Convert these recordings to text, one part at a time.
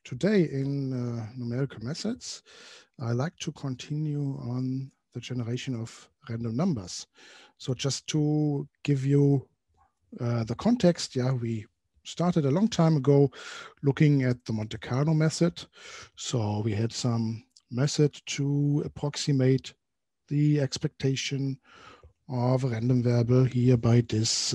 Today in numerical methods, I like to continue on the generation of random numbers. So just to give you the context, we started a long time ago looking at the Monte Carlo method. So we had some method to approximate the expectation of a random variable here by this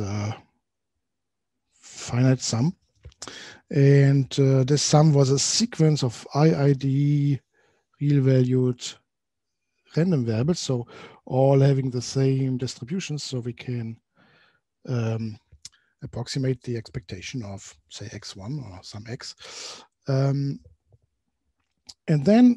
finite sum. And this sum was a sequence of IID real-valued random variables, so all having the same distribution, so we can approximate the expectation of, say, x1 or some x. And then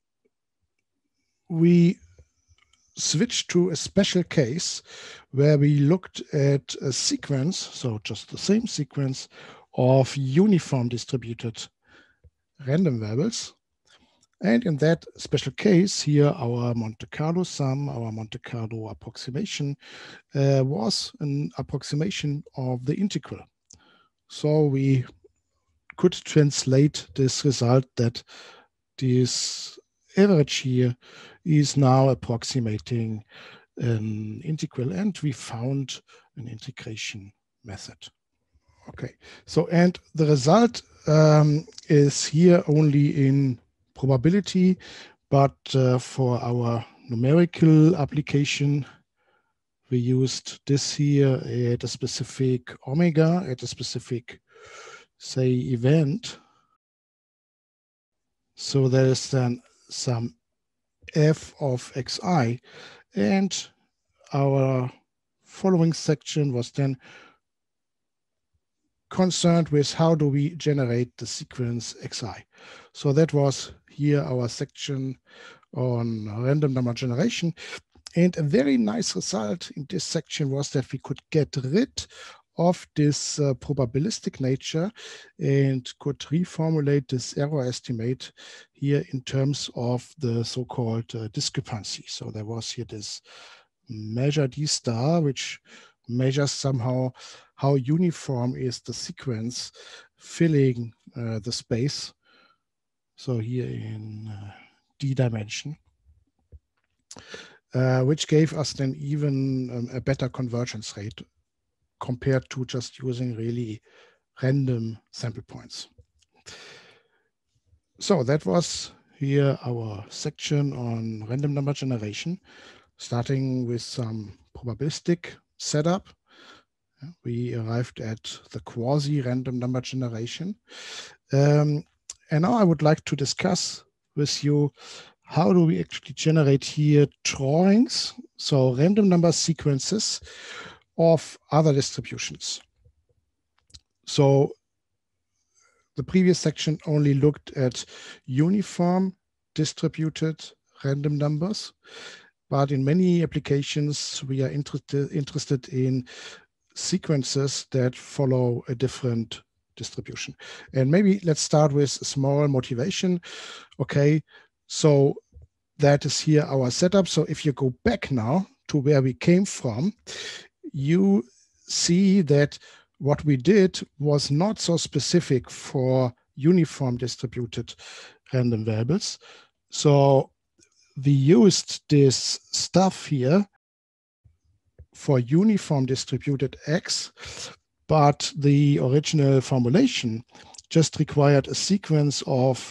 we switched to a special case where we looked at a sequence, so just the same sequence of uniform distributed random variables. And in that special case here, our Monte Carlo sum, our Monte Carlo approximation was an approximation of the integral. So we could translate this result that this average here is now approximating an integral, and we found an integration method. Okay, so and the result is here only in probability, but for our numerical application, we used this here at a specific omega, at a specific, say, event. So there is then some f of xi, and our following section was then concerned with how do we generate the sequence xi. So that was here our section on random number generation. And a very nice result in this section was that we could get rid of this probabilistic nature and could reformulate this error estimate here in terms of the so-called discrepancy. So there was here this measure D star, which measures somehow how uniform is the sequence filling the space. So here in D dimension, which gave us then even a better convergence rate compared to just using really random sample points. So that was here our section on random number generation, starting with some probabilistic setup. We arrived at the quasi-random number generation. And now I would like to discuss with you how do we actually generate here drawings, so random number sequences of other distributions. So the previous section only looked at uniform distributed random numbers, but in many applications we are interested in sequences that follow a different distribution. And maybe let's start with a small motivation. Okay, so that is here our setup. So if you go back now to where we came from, you see that what we did was not so specific for uniform distributed random variables. So we used this stuff here for uniform distributed x, but the original formulation just required a sequence of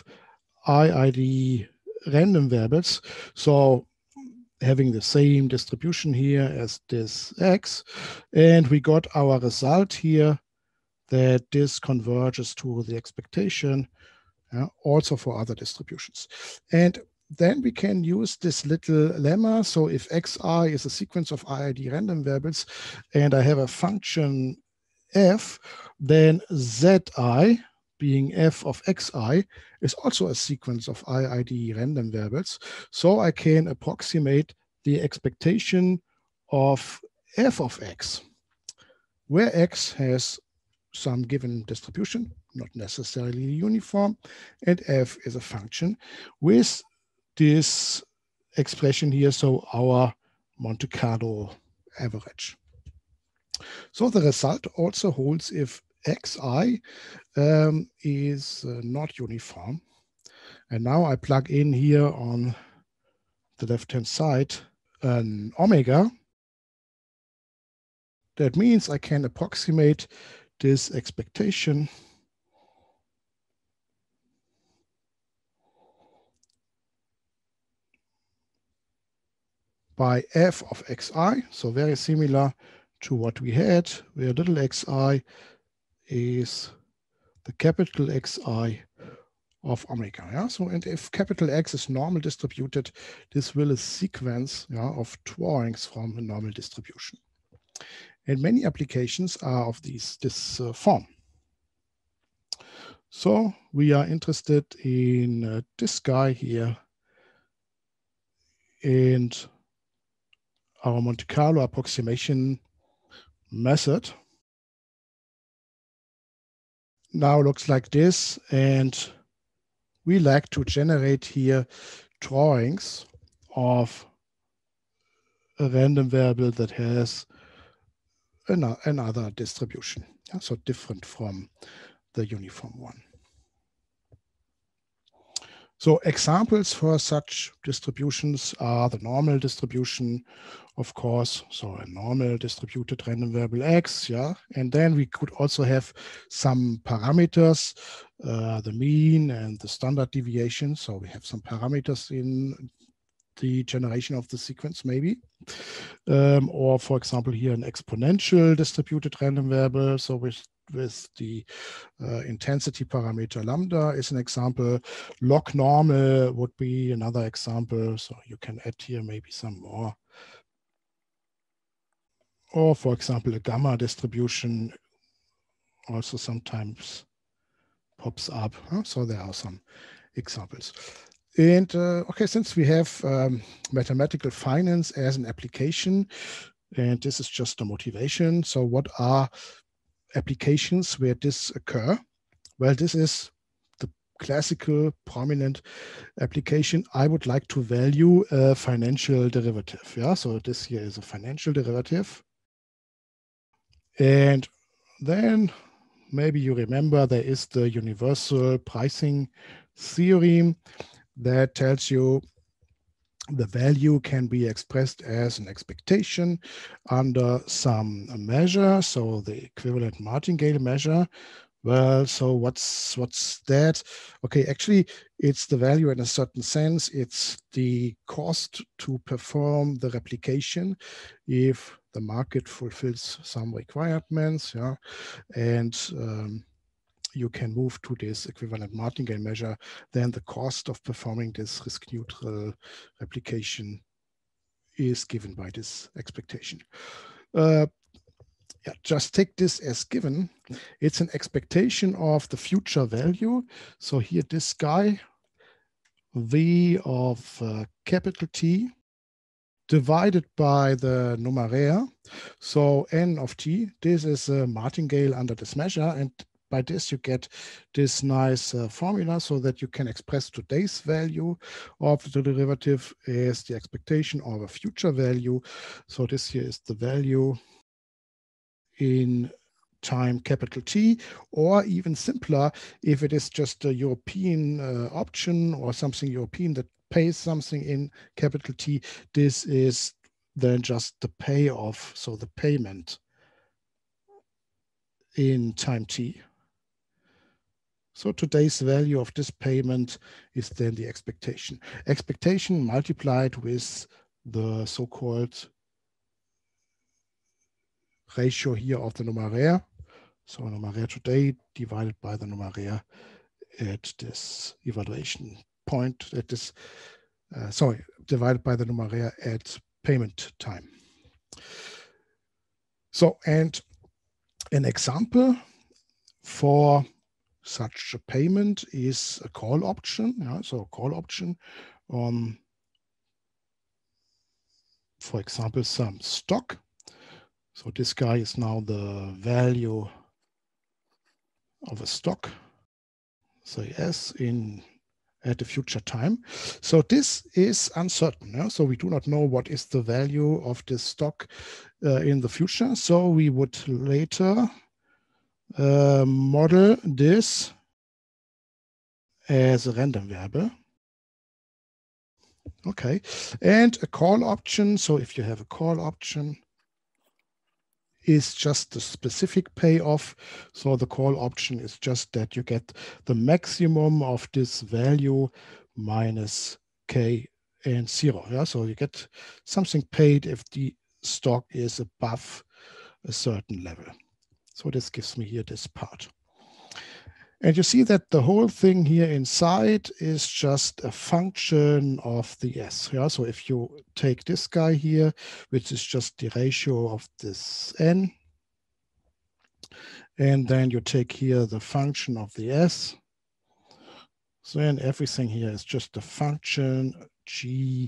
IID random variables. So having the same distribution here as this x, and we got our result here that this converges to the expectation also for other distributions. And then we can use this little lemma. So if xi is a sequence of IID random variables and I have a function f, then zi being f of xi is also a sequence of IID random variables. So I can approximate the expectation of f of x, where x has some given distribution, not necessarily uniform, and f is a function with this expression here, so our Monte Carlo average. So the result also holds if xi is not uniform. And now I plug in here on the left-hand side an omega. That means I can approximate this expectation by f of xi, so very similar to what we had, where little xi is the capital Xi of omega. Yeah? So, and if capital X is normal distributed, this will a sequence of drawings from a normal distribution. And many applications are of this form. So we are interested in this guy here and our Monte Carlo approximation method now looks like this, and we like to generate here drawings of a random variable that has another distribution, so different from the uniform one. So examples for such distributions are the normal distribution, of course, so a normal distributed random variable x, and then we could also have some parameters, the mean and the standard deviation. So we have some parameters in the generation of the sequence maybe. Or for example, here an exponential distributed random variable. So with the intensity parameter lambda is an example. Log normal would be another example. So you can add here maybe some more. Or for example, a gamma distribution also sometimes pops up. So there are some examples. And okay, since we have mathematical finance as an application, and this is just a motivation. So what are applications where this occur? Well, this is the classical prominent application. I would like to value a financial derivative. So this here is a financial derivative. And then maybe you remember there is the universal pricing theorem that tells you the value can be expressed as an expectation under some measure, so the equivalent martingale measure. Well, so what's that? Okay, actually, it's the value in a certain sense. It's the cost to perform the replication if the market fulfills some requirements, and you can move to this equivalent martingale measure, then the cost of performing this risk neutral replication is given by this expectation. Just take this as given. It's an expectation of the future value. So here this guy, V of capital T divided by the numeraire. So N of T, this is a martingale under this measure, and by this you get this nice formula so that you can express today's value of the derivative as the expectation of a future value. So this here is the value in time capital T, or even simpler, if it is just a European option or something European that pays something in capital T, this is then just the payoff, so the payment in time T. So today's value of this payment is then the expectation. Expectation multiplied with the so-called ratio here of the numeraire. So numeraire today divided by the numeraire at this evaluation point, at this, divided by the numeraire at payment time. So, and an example for such a payment is a call option. So a call option on, for example, some stock. So this guy is now the value of a stock, say S at the future time. So this is uncertain. So we do not know what is the value of this stock in the future. So we would later model this as a random variable. Okay, and a call option. So if you have a call option, is just the specific payoff. So the call option is just that you get the maximum of this value minus k and 0. Yeah, so you get something paid if the stock is above a certain level. So this gives me here this part. And you see that the whole thing here inside is just a function of the S. Yeah? So if you take this guy here, which is just the ratio of this N, and then you take here the function of the S, so then everything here is just a function G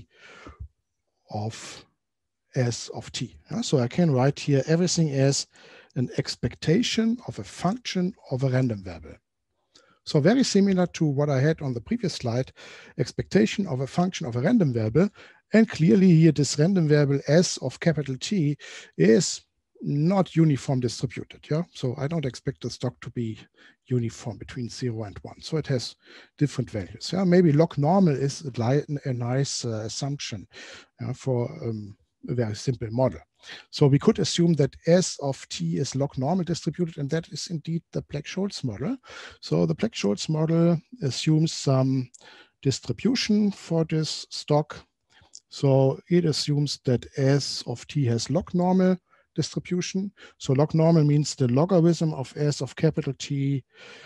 of S of t. Yeah? So I can write here everything as an expectation of a function of a random variable. So very similar to what I had on the previous slide, expectation of a function of a random variable. And clearly here, this random variable S of capital T is not uniform distributed. Yeah, so I don't expect the stock to be uniform between 0 and 1. So it has different values. Yeah, maybe log normal is a nice assumption for a very simple model. So we could assume that S of t is log normal distributed, and that is indeed the Black-Scholes model. So the Black-Scholes model assumes some distribution for this stock. So it assumes that S of t has log normal distribution. So log normal means the logarithm of S of capital T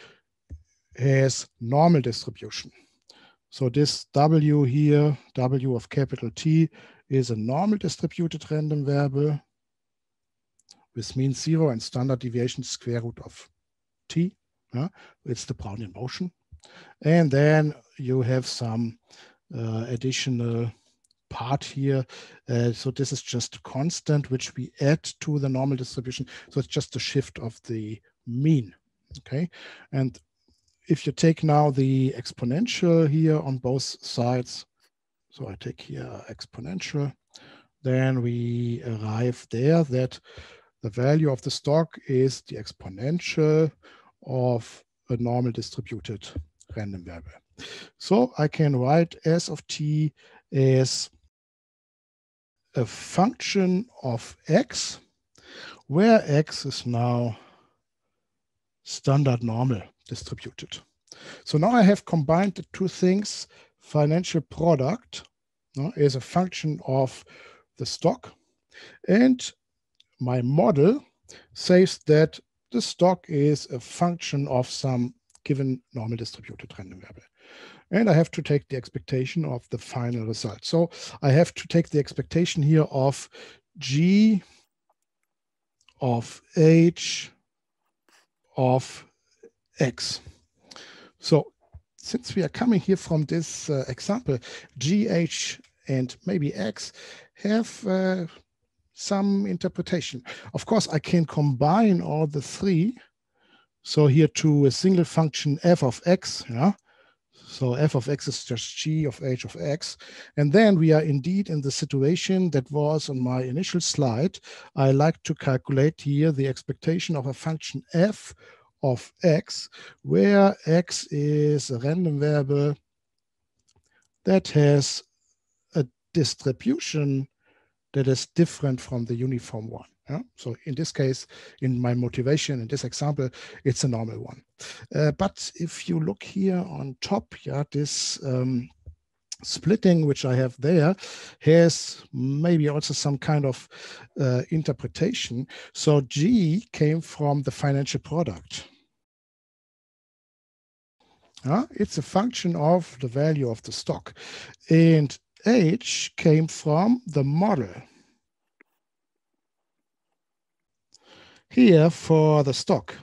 has normal distribution. So this W here, W of capital T, is a normal distributed random variable with mean 0 and standard deviation square root of t. It's the Brownian motion. And then you have some additional part here. So this is just a constant which we add to the normal distribution. So it's just a shift of the mean. Okay. And if you take now the exponential here on both sides, so I take here exponential, then we arrive there that the value of the stock is the exponential of a normal distributed random variable. So I can write S of t as a function of x, where x is now standard normal distributed. So now I have combined the two things. Financial product is a function of the stock, and my model says that the stock is a function of some given normal distributed random variable. And I have to take the expectation of the final result. So I have to take the expectation here of G of H of X. So since we are coming here from this example, G, H, and maybe X have some interpretation. Of course, I can combine all the three. So here to a single function f of x, yeah. So f of x is just g of h of x. And then we are indeed in the situation that was on my initial slide. I like to calculate here the expectation of a function f of x, where x is a random variable that has a distribution that is different from the uniform one. Yeah? So in this case, in my motivation, in this example, it's a normal one. But if you look here on top, yeah, this splitting which I have there has maybe also some kind of interpretation. So G came from the financial product. It's a function of the value of the stock. And H came from the model. Here for the stock.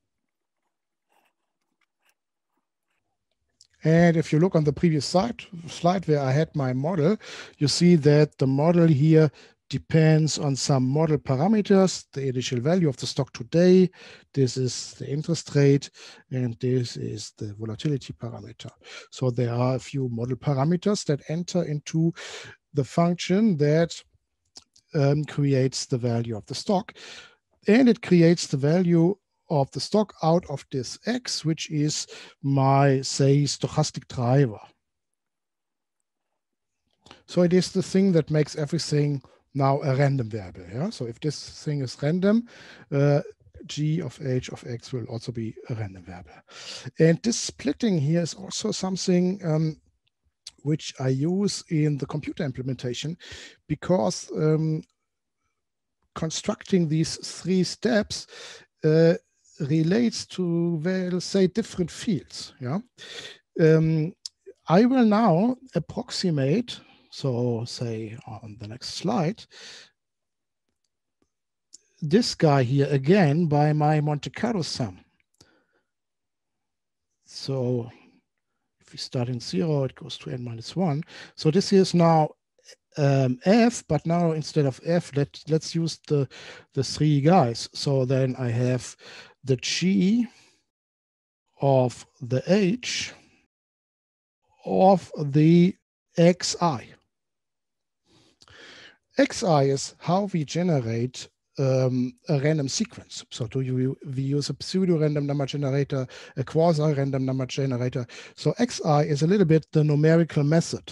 And if you look on the previous slide where I had my model, you see that the model here depends on some model parameters, the initial value of the stock today, this is the interest rate, and this is the volatility parameter. So there are a few model parameters that enter into the function that creates the value of the stock. And it creates the value of the stock out of this X, which is my, say, stochastic driver. So it is the thing that makes everything now a random variable. Yeah? So if this thing is random, g of h of x will also be a random variable. And this splitting here is also something which I use in the computer implementation, because constructing these 3 steps relates to, well, say, different fields. Yeah, I will now approximate, so say on the next slide, this guy here again by my Monte Carlo sum. So if we start in 0, it goes to n-1. So this is now f, but now instead of f, let's use the 3 guys. So then I have the g of the h of the xi. Xi is how we generate a random sequence. So we use a pseudo-random number generator, a quasi-random number generator. So Xi is a little bit the numerical method.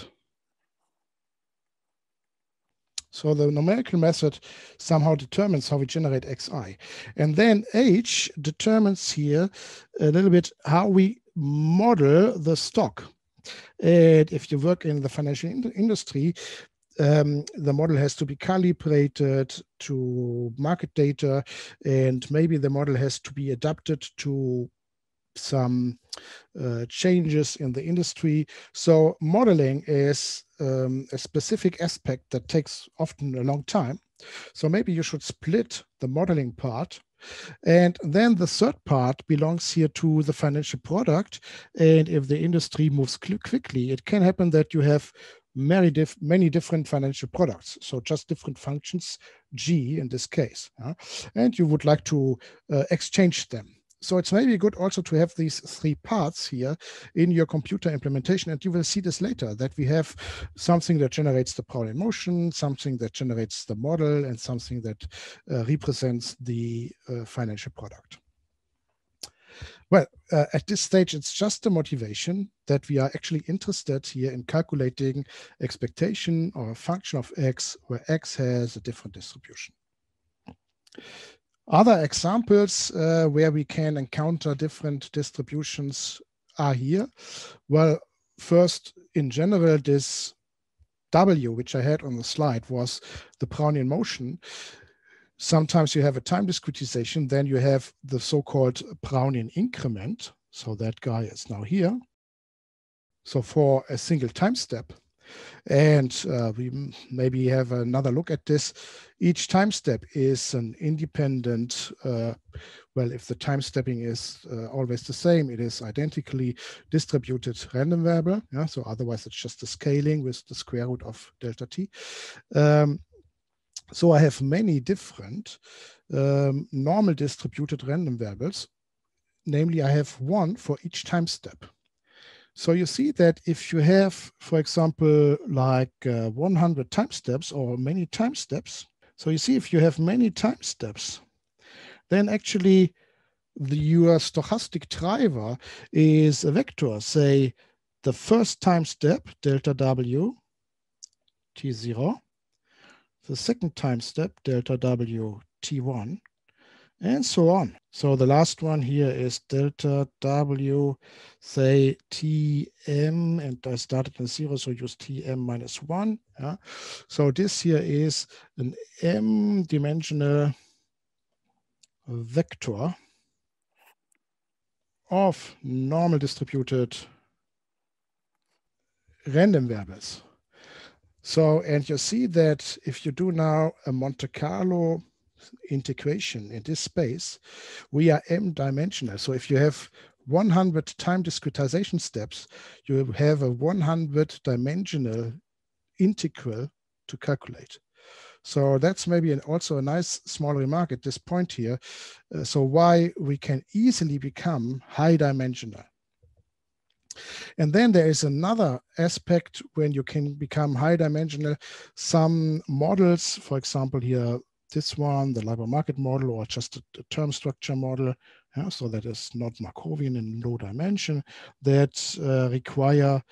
So the numerical method somehow determines how we generate Xi. And then H determines here a little bit how we model the stock. And if you work in the financial industry, the model has to be calibrated to market data, and maybe the model has to be adapted to some changes in the industry. So modeling is a specific aspect that takes often a long time. So maybe you should split the modeling part. And then the third part belongs here to the financial product. And if the industry moves quickly, it can happen that you have many different financial products. So just different functions, G in this case. And you would like to exchange them. So it's maybe good also to have these 3 parts here in your computer implementation. And you will see this later, that we have something that generates the Brownian motion, something that generates the model, and something that represents the financial product. Well, at this stage, it's just a motivation that we are actually interested here in calculating expectation or a function of x, where x has a different distribution. Other examples where we can encounter different distributions are here. Well, first, in general, this W, which I had on the slide, was the Brownian motion. Sometimes you have a time discretization, then you have the so-called Brownian increment. So that guy is now here. So for a single time step. And we maybe have another look at this. Each time step is an independent, well, if the time stepping is always the same, it is identically distributed random variable. Yeah? So otherwise it's just a scaling with the square root of delta t. So I have many different normal distributed random variables. Namely, I have one for each time step. So you see that if you have, for example, like 100 time steps or many time steps, so you see if you have many time steps, then actually your stochastic driver is a vector. Say the first time step, delta W, T0, the second time step, delta W, T1, and so on. So the last one here is delta W, say Tm, and I started in 0, so use Tm minus 1. Yeah? So this here is an m-dimensional vector of normal distributed random variables. So, and you see that if you do now a Monte Carlo integration in this space, we are m-dimensional. So if you have 100 time discretization steps, you have a 100-dimensional integral to calculate. So that's maybe also a nice small remark at this point here. So why we can easily become high-dimensional. And then there is another aspect when you can become high-dimensional. Some models, for example, here, this one, the labor market model, or just a term structure model, so that is not Markovian in low dimension, that require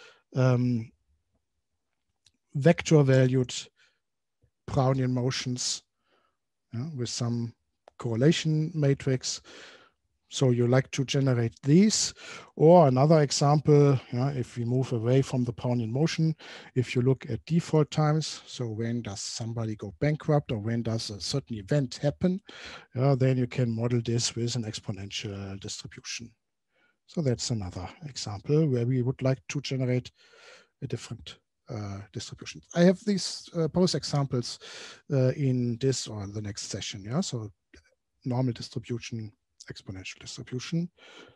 vector-valued Brownian motions with some correlation matrix. So you like to generate these. Or another example, if we move away from the Brownian motion, if you look at default times, so when does somebody go bankrupt or when does a certain event happen, then you can model this with an exponential distribution. So that's another example where we would like to generate a different distribution. I have these both examples in this or the next session. So normal distribution, exponential distribution.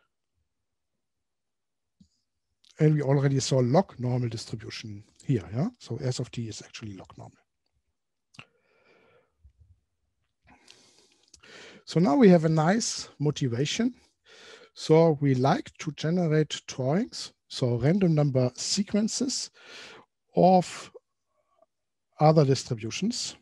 And we already saw log normal distribution here. So S of t is actually log normal. So now we have a nice motivation. So we like to generate drawings, so random number sequences of other distributions.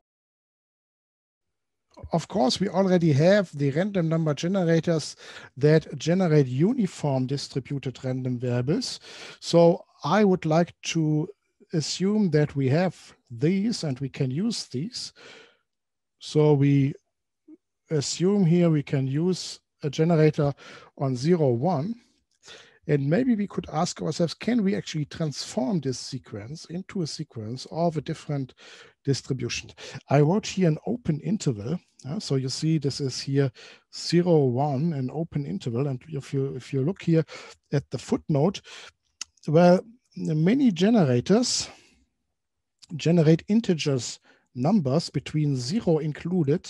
Of course, we already have the random number generators that generate uniform distributed random variables. So I would like to assume that we have these and we can use these. So we assume here we can use a generator on 0, 1. And maybe we could ask ourselves, can we actually transform this sequence into a sequence of a different distribution? I wrote here an open interval. So you see this is here 0, 1, an open interval. And if you look here at the footnote, well, many generators generate integers numbers between 0 included,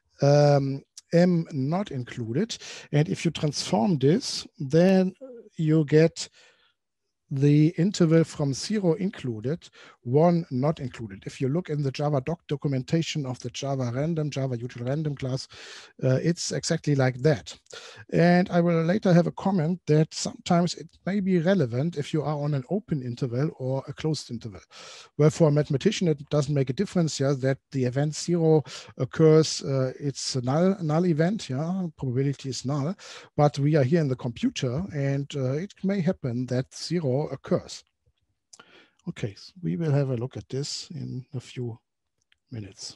m not included. And if you transform this, then you get the interval from 0 included, 1 not included. If you look in the Java documentation of the Java util random class, it's exactly like that. And I will later have a comment that sometimes it may be relevant if you are on an open interval or a closed interval. Well, for a mathematician, it doesn't make a difference, that the event 0 occurs, it's a null event, probability is null, but we are here in the computer and it may happen that 0 occurs. Okay, so we will have a look at this in a few minutes.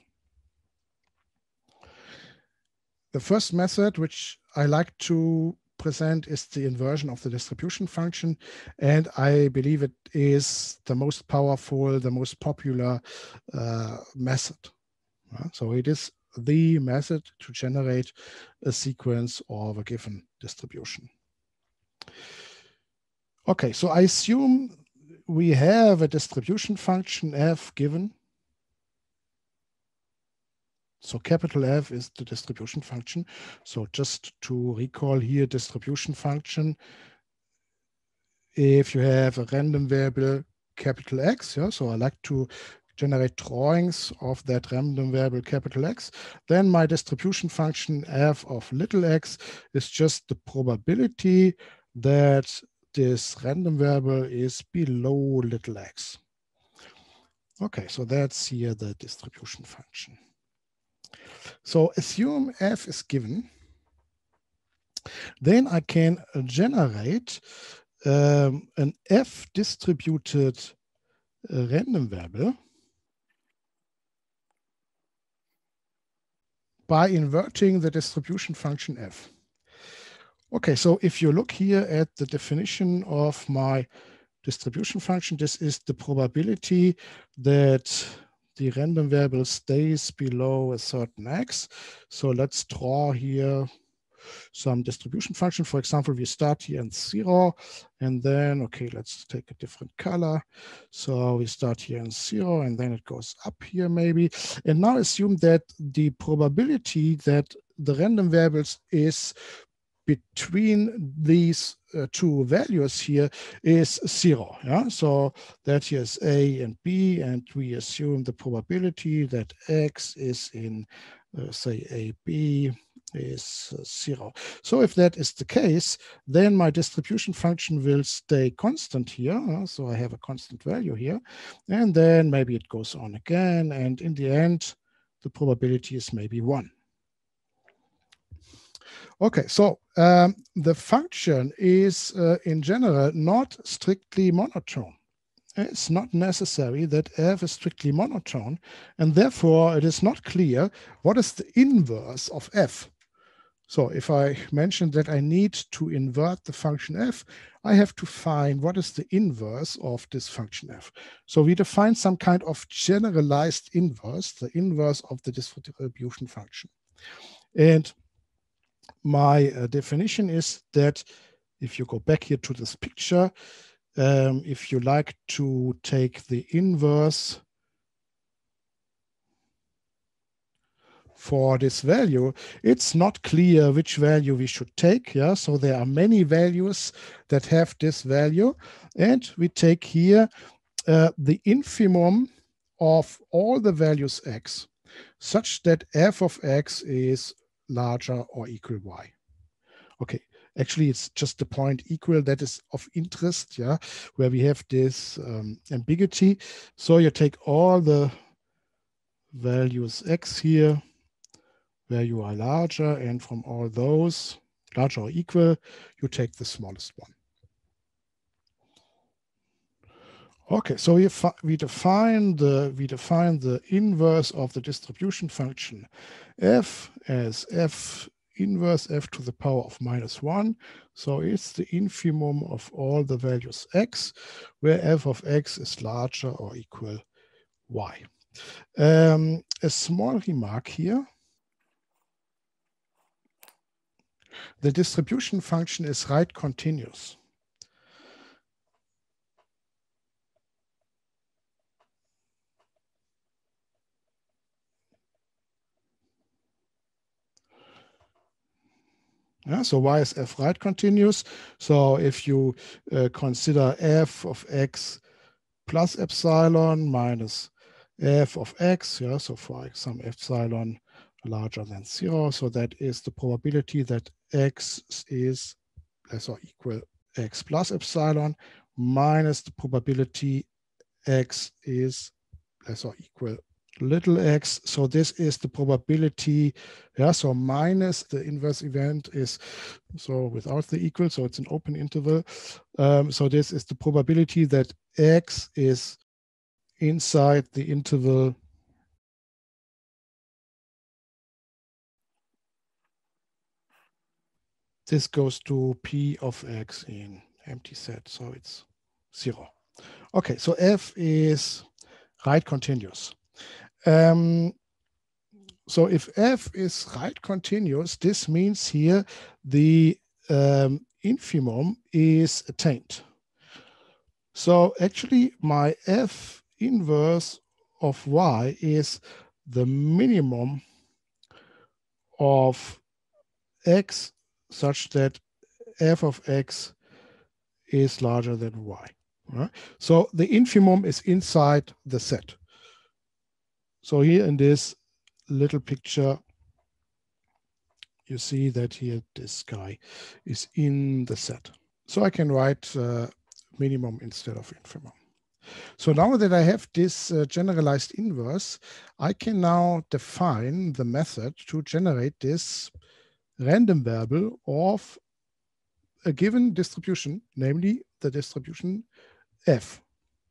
The first method which I like to present is the inversion of the distribution function, and I believe it is the most powerful, the most popular method. So it is the method to generate a sequence of a given distribution. Okay, so I assume we have a distribution function f given. So capital F is the distribution function. So just to recall here, distribution function, if you have a random variable capital X, so I like to generate drawings of that random variable capital X, then my distribution function f of little x is just the probability that this random variable is below little x. Okay, so that's here the distribution function. So assume f is given, then I can generate an f distributed random variable by inverting the distribution function f. Okay, so if you look here at the definition of my distribution function, this is the probability that the random variable stays below a certain x. So let's draw here some distribution function. For example, we start here in 0, and then, okay, let's take a different color. So we start here in 0, and then it goes up here maybe. And now assume that the probability that the random variables is between these two values here is 0. So that here is A and B, and we assume the probability that X is in, say, AB is 0. So if that is the case, then my distribution function will stay constant here. So I have a constant value here, and then maybe it goes on again, and in the end, the probability is maybe 1. Okay, so the function is in general not strictly monotone. It's not necessary that f is strictly monotone, and therefore it is not clear what is the inverse of f. So if I mention that I need to invert the function f, I have to find what is the inverse of this function f. So we define some kind of generalized inverse, the inverse of the distribution function. And my definition is that if you go back here to this picture, if you like to take the inverse for this value, it's not clear which value we should take. Yeah, so there are many values that have this value, and we take here the infimum of all the values x, such that f of x is larger or equal y. Okay, actually it's just the point equal that is of interest, yeah, where we have this ambiguity. So you take all the values x here, where you are larger, and from all those, larger or equal, you take the smallest one. Okay, so we define the inverse of the distribution function f as f inverse f to the power of -1. So it's the infimum of all the values x, where f of x is larger or equal y. A small remark here. The distribution function is right continuous. Yeah, so why is f right continuous? So if you consider f of x plus epsilon minus f of x, yeah, so for some epsilon larger than 0, so that is the probability that x is less or equal x plus epsilon minus the probability x is less or equal little x. So this is the probability, yeah, so minus the inverse event is, so without the equal, so it's an open interval. So this is the probability that x is inside the interval this goes to p of x in empty set, so it's 0. Okay, so f is right continuous. So if f is right continuous, this means here the infimum is attained. So actually my f inverse of y is the minimum of x such that f of x is larger than y. Right? So the infimum is inside the set. So here in this little picture, you see that here this guy is in the set. So I can write minimum instead of infimum. So now that I have this generalized inverse, I can now define the method to generate this random variable of a given distribution, namely the distribution f.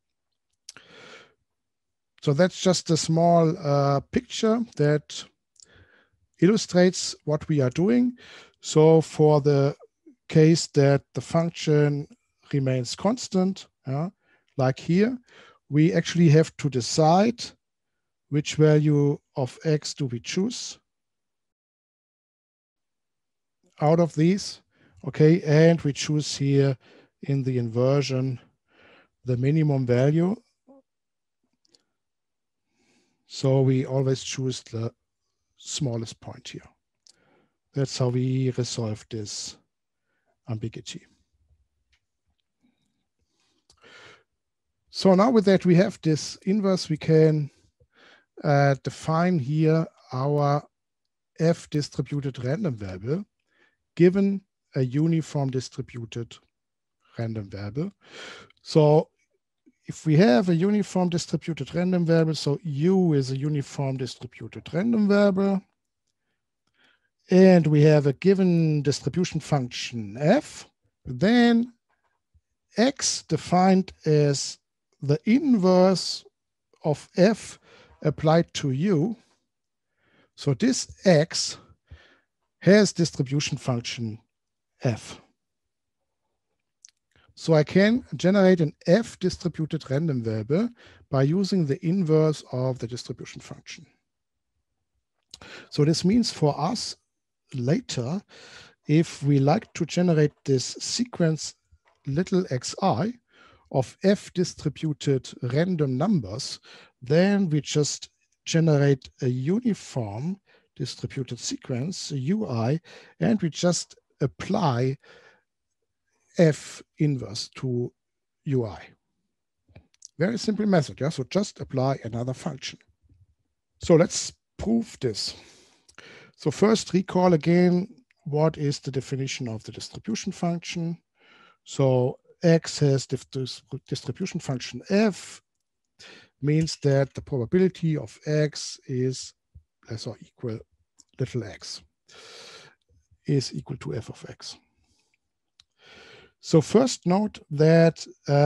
So that's just a small picture that illustrates what we are doing. So for the case that the function remains constant, like here, we actually have to decide which value of x do we choose out of these. Okay, and we choose here in the inversion the minimum value. So we always choose the smallest point here. That's how we resolve this ambiguity. So now with that, we have this inverse, we can define here our f distributed random variable given a uniform distributed random variable. So if we have a uniform distributed random variable, so u is a uniform distributed random variable, and we have a given distribution function f, then x defined as the inverse of f applied to u. So this x has distribution function f. So I can generate an f distributed random variable by using the inverse of the distribution function. So this means for us later, if we like to generate this sequence little xi of f distributed random numbers, then we just generate a uniform distributed sequence, ui, and we just apply f inverse to ui. Very simple method, yeah? So just apply another function. So let's prove this. So first recall again, what is the definition of the distribution function? So x has distribution function f, means that the probability of x is less or equal little x is equal to f of x. So first note that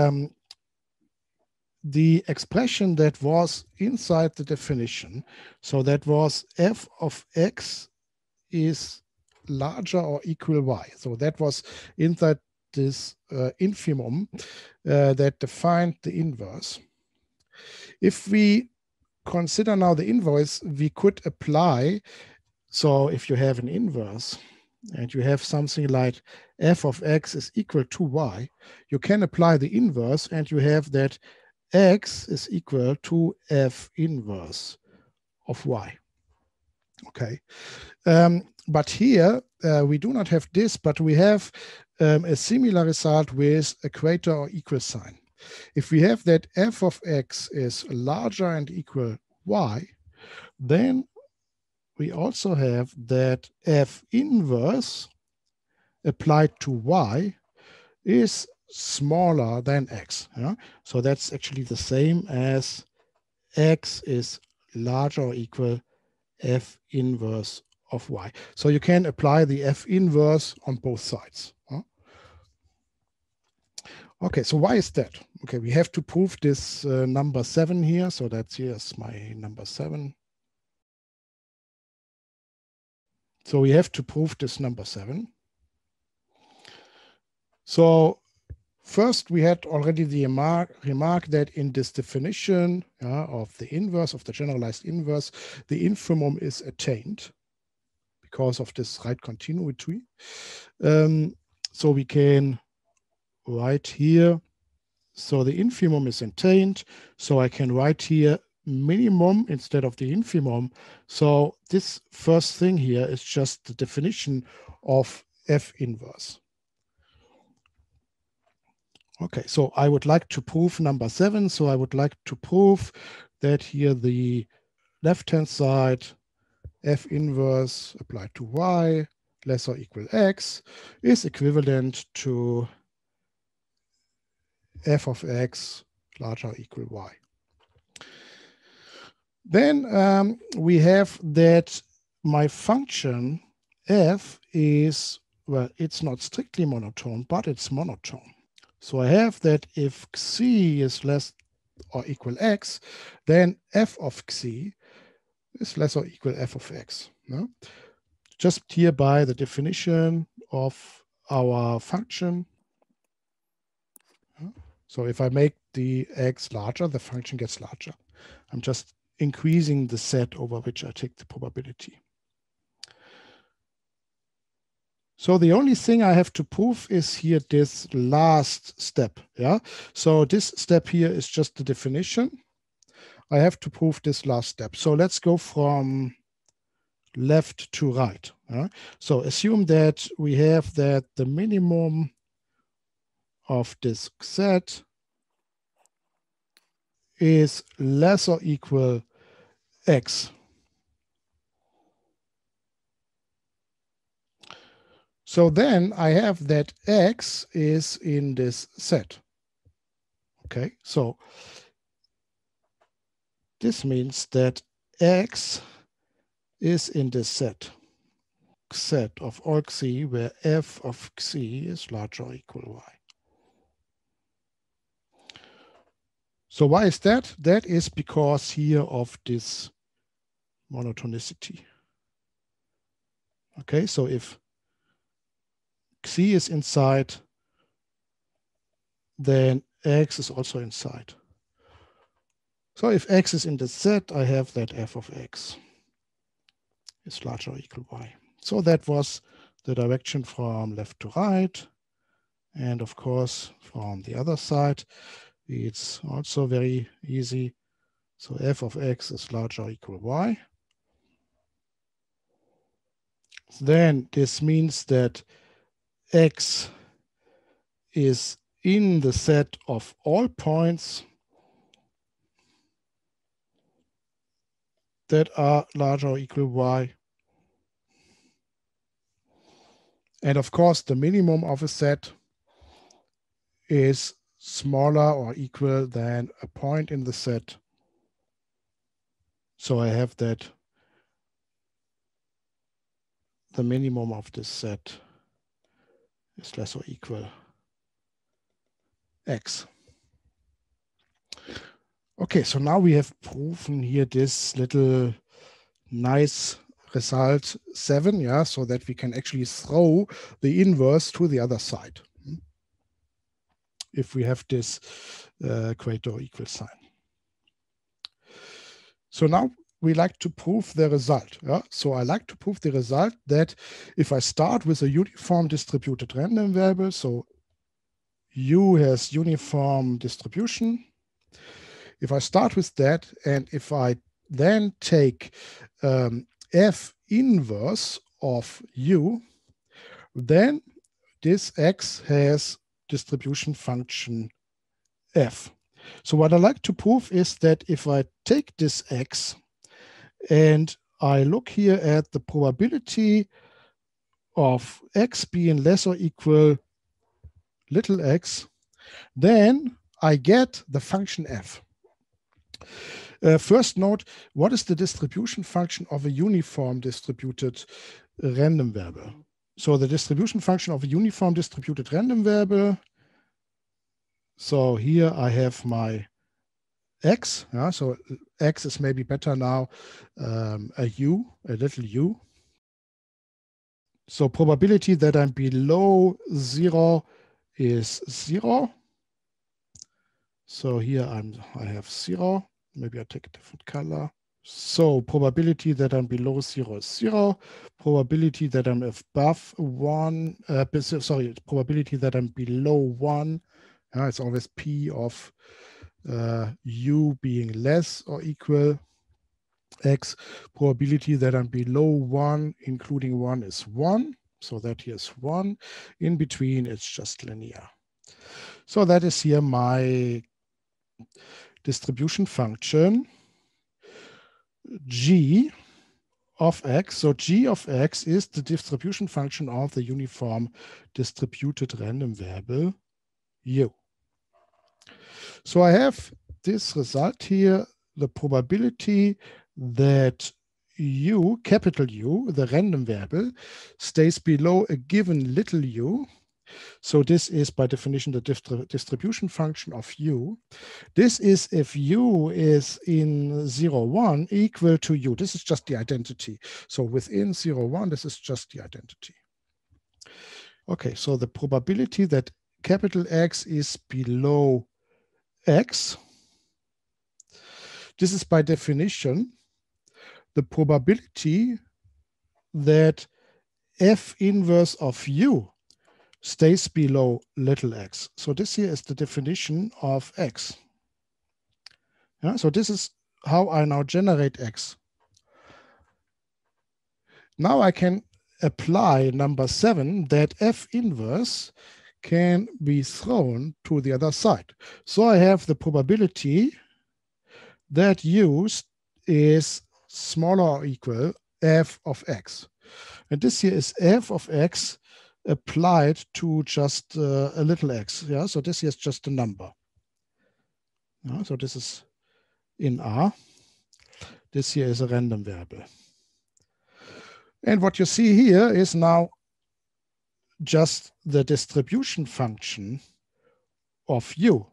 the expression that was inside the definition, so that was f of x is larger or equal y. So that was inside this infimum that defined the inverse. If we consider now the inverse, we could apply, so if you have an inverse and you have something like f of x is equal to y, you can apply the inverse and you have that x is equal to f inverse of y. Okay. But here we do not have this, but we have a similar result with a greater or equal sign. If we have that f of x is larger and equal y, then we also have that f inverse applied to y is smaller than x. Yeah? So that's actually the same as x is larger or equal f inverse of y. So you can apply the f inverse on both sides. Huh? Okay, so why is that? Okay, we have to prove this number 7 here. So that's here's my number 7. So we have to prove this number 7. So first, we had already the remark that in this definition of the inverse, of the generalized inverse, the infimum is attained because of this right continuity. So we can write here, so the infimum is attained, so I can write here minimum instead of the infimum. So this first thing here is just the definition of f inverse. Okay, so I would like to prove number 7. So I would like to prove that here the left-hand side f inverse applied to y less or equal x is equivalent to f of x larger or equal y. Then we have that my function f is, well, it's not strictly monotone, but it's monotone. So I have that if xi is less or equal x, then f of xi is less or equal f of x. No? Just here by the definition of our function. So if I make the x larger, the function gets larger. I'm just increasing the set over which I take the probability. So the only thing I have to prove is here this last step. Yeah. So this step here is just the definition. I have to prove this last step. So let's go from left to right. So assume that we have that the minimum of this set is less or equal x. So then I have that x is in this set. Okay, so this means that x is in this set set of all xi where f of xi is larger or equal to y. So why is that? That is because here of this monotonicity. Okay, so if xi is inside, then x is also inside. So if x is in the set, I have that f of x is larger or equal to y. So that was the direction from left to right. And of course, from the other side, it's also very easy. So f of x is larger or equal to y. Then this means that x is in the set of all points that are larger or equal to y. And of course, the minimum of a set is smaller or equal than a point in the set. So I have that the minimum of this set is less or equal x. Okay, so now we have proven here this little nice result 7, yeah, so that we can actually throw the inverse to the other side if we have this greater or equal sign. So now we like to prove the result. Yeah? So I like to prove the result that if I start with a uniform distributed random variable, so U has uniform distribution. If I start with that, and if I then take f inverse of U, then this x has distribution function f. So what I like to prove is that if I take this x and I look here at the probability of x being less or equal little x, then I get the function f. First note, what is the distribution function of a uniform distributed random variable? So the distribution function of a uniform distributed random variable, so here I have my x, yeah, so x is maybe better now, a little u. So probability that I'm below 0 is 0. So here I have 0. Maybe I take a different color. So probability that I'm below 0 is 0. Probability that I'm above 1, probability that I'm below 1, it's always P of U being less or equal x. Probability that I'm below 1, including 1, is 1. So that here is 1. In between, it's just linear. So that is here my distribution function g of x. So g of x is the distribution function of the uniform distributed random variable u. So I have this result here, the probability that u, capital U, the random variable, stays below a given little u. So this is by definition the distribution function of u. This is if u is in 0, 1 equal to u. This is just the identity. So within 0, 1, this is just the identity. Okay, so the probability that capital X is below X, this is by definition the probability that f inverse of u stays below little x. So this here is the definition of x. Yeah, so this is how I now generate x. Now I can apply number 7 that f inverse can be thrown to the other side. So I have the probability that u is smaller or equal f of x. And this here is f of x applied to just a little x. Yeah, so this here is just a number. Yeah, so this is in R. This here is a random variable. And what you see here is now just the distribution function of U.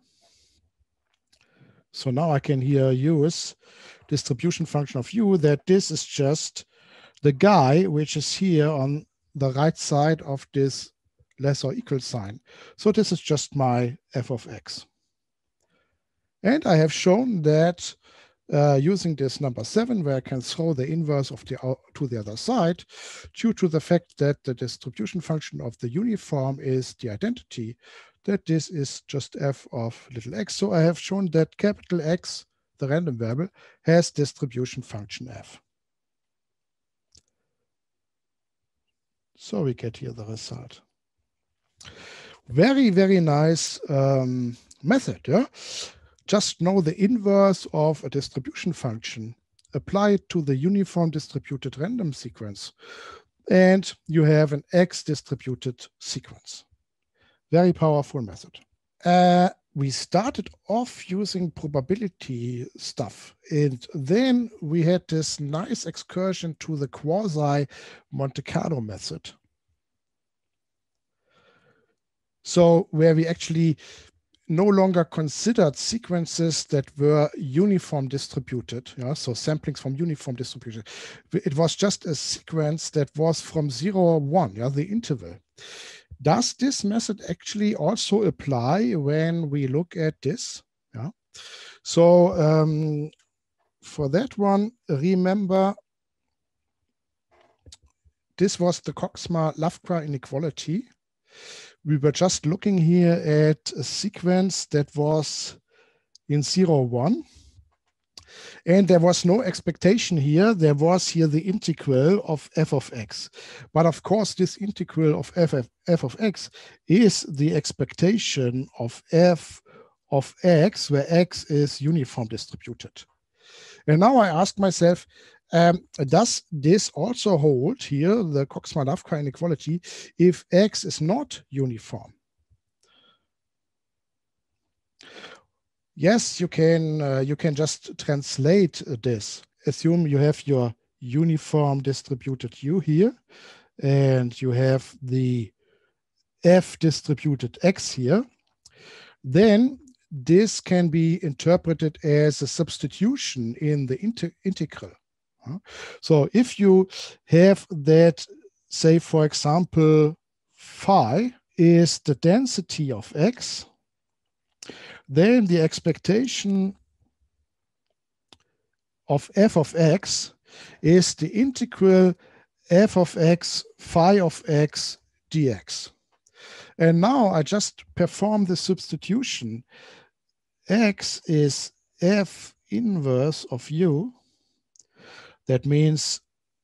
So now I can here use distribution function of U, that this is just the guy which is here on the right side of this less or equal sign. So this is just my f of x. And I have shown that using this number 7, where I can throw the inverse of to the other side, due to the fact that the distribution function of the uniform is the identity, that this is just f of little x. So I have shown that capital X, the random variable, has distribution function f. So we get here the result. Very, very nice method. Yeah? Just know the inverse of a distribution function, apply it to the uniform distributed random sequence, and you have an X distributed sequence. Very powerful method. We started off using probability stuff, and then we had this nice excursion to the quasi Monte Carlo method. So where we actually no longer considered sequences that were uniform distributed, yeah? So samplings from uniform distribution. It was just a sequence that was from 0 or 1, yeah, the interval. Does this method actually also apply when we look at this? Yeah. So for that one, remember, this was the Koczmar-Ławka inequality. We were just looking here at a sequence that was in 0, 1. And there was no expectation here. There was here the integral of f of x. But of course, this integral of f of x is the expectation of f of x, where x is uniform distributed. And now I ask myself, does this also hold here, the Koczmar-Ławka inequality, if x is not uniform? Yes, you can just translate this. Assume you have your uniform distributed U here, and you have the f distributed x here. Then this can be interpreted as a substitution in the integral. So if you have that, say, for example, phi is the density of x, then the expectation of f of x is the integral f of x phi of x dx. And now I just perform the substitution. X is f inverse of u. That means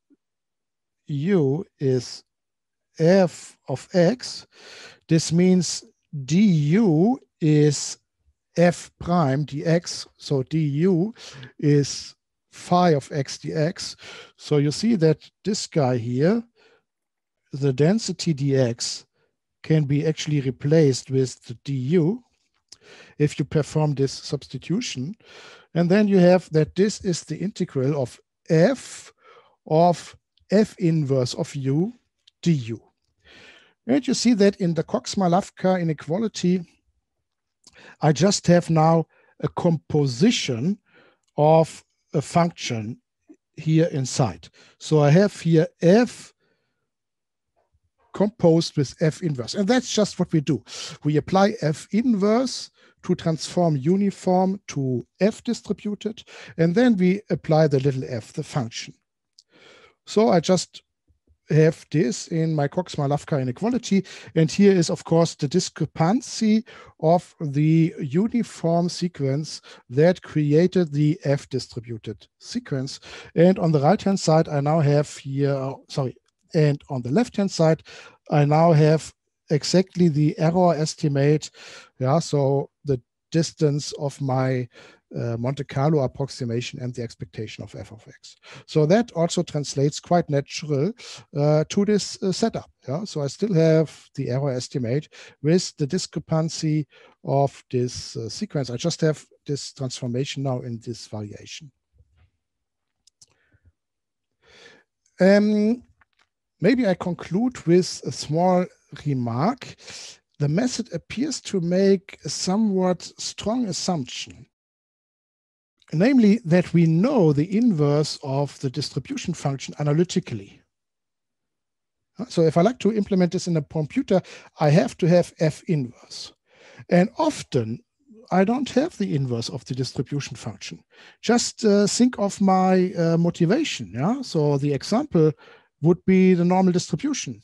u is f of x. This means du is f prime dx. So du is phi of x dx. So you see that this guy here, the density dx, can be actually replaced with the du if you perform this substitution. And then you have that this is the integral of f inverse of u du. And you see that in the Koczmar-Ławka inequality, I just have now a composition of a function here inside. So I have here f composed with f inverse. And that's just what we do. We apply f inverse to transform uniform to f distributed, and then we apply the little f, the function. So I just have this in my Koczmar-Ławka inequality, and here is, of course, the discrepancy of the uniform sequence that created the f distributed sequence. And on the right-hand side, I now have here, and on the left-hand side, I now have exactly the error estimate. Yeah, so the distance of my Monte Carlo approximation and the expectation of f of x. So that also translates quite natural to this setup. Yeah? So I still have the error estimate with the discrepancy of this sequence. I just have this transformation now in this variation. maybe I conclude with a small remark. The method appears to make a somewhat strong assumption, namely that we know the inverse of the distribution function analytically. So if I like to implement this in a computer, I have to have F inverse. And often I don't have the inverse of the distribution function. Just think of my motivation. Yeah. So the example would be the normal distribution.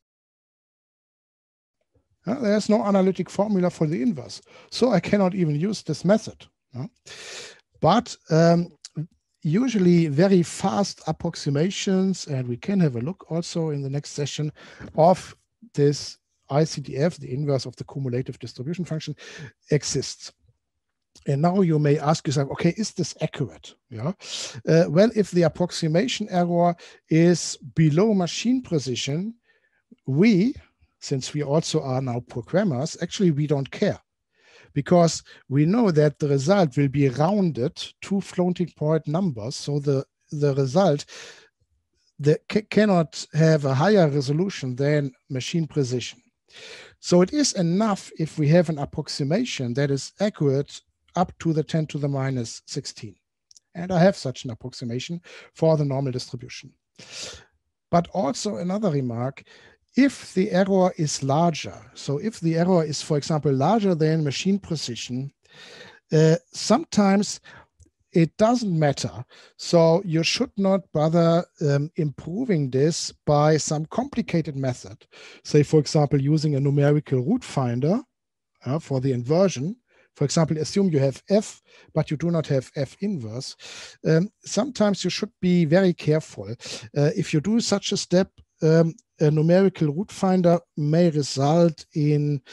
There's no analytic formula for the inverse. So I cannot even use this method. But usually very fast approximations, and we can have a look also in the next session of this ICDF, the inverse of the cumulative distribution function, exists. And now you may ask yourself, okay, is this accurate? Yeah. Well, if the approximation error is below machine precision, since we also are now programmers, actually we don't care, because we know that the result will be rounded to floating point numbers. So the result cannot have a higher resolution than machine precision. So it is enough if we have an approximation that is accurate up to the 10 to the minus 16. And I have such an approximation for the normal distribution. But also another remark, if the error is larger, so if the error is, for example, larger than machine precision, sometimes it doesn't matter. So you should not bother improving this by some complicated method. Say, for example, using a numerical root finder for the inversion. For example, assume you have F, but you do not have F inverse. Sometimes you should be very careful. If you do such a step, a numerical root finder may result in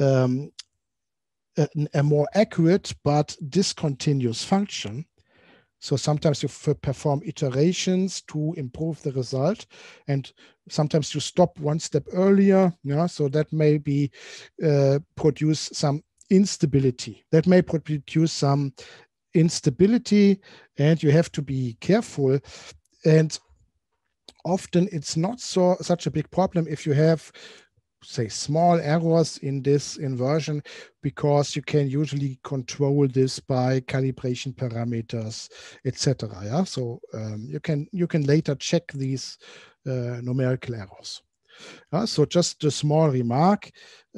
a more accurate but discontinuous function. So sometimes you perform iterations to improve the result, and sometimes you stop one step earlier. Yeah, so that may be produce some instability. That may produce some instability, and you have to be careful. And often it's not such a big problem if you have, say, small errors in this inversion, because you can usually control this by calibration parameters, etc. Yeah, so you can later check these numerical errors. So just a small remark.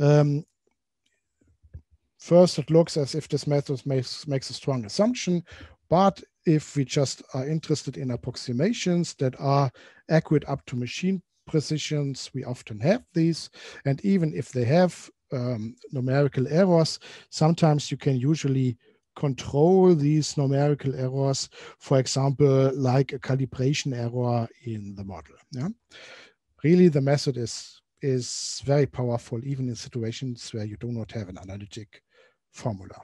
First, it looks as if this method makes a strong assumption, but if we just are interested in approximations that are accurate up to machine precisions, we often have these. And even if they have numerical errors, sometimes you can usually control these numerical errors, for example, like a calibration error in the model. Yeah? Really, the method is very powerful, even in situations where you do not have an analytic formula.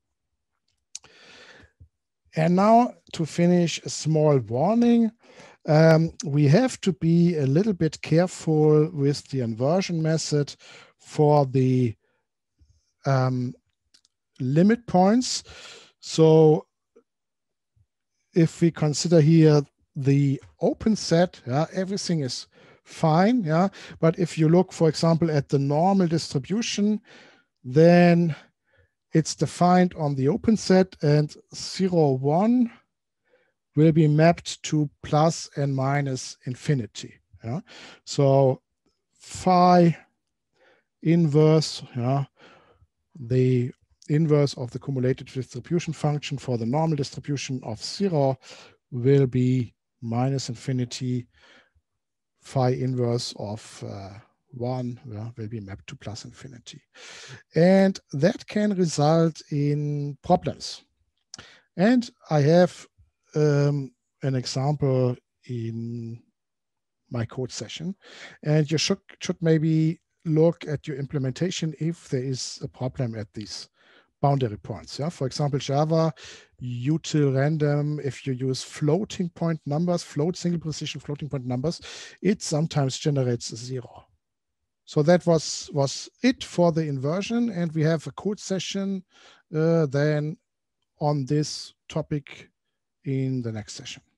And now, to finish, a small warning. We have to be a little bit careful with the inversion method for the limit points. So if we consider here the open set, everything is fine. But if you look, for example, at the normal distribution, then it's defined on the open set, and 0, 1 will be mapped to plus and minus infinity. So phi inverse, the inverse of the cumulative distribution function for the normal distribution of 0 will be minus infinity. Phi inverse of 1 will be mapped to plus infinity. And that can result in problems. And I have an example in my code session. And you should maybe look at your implementation if there is a problem at these boundary points. For example, Java util random, if you use floating point numbers, single precision floating point numbers, it sometimes generates 0. So that was it for the inversion, and we have a code session then on this topic in the next session.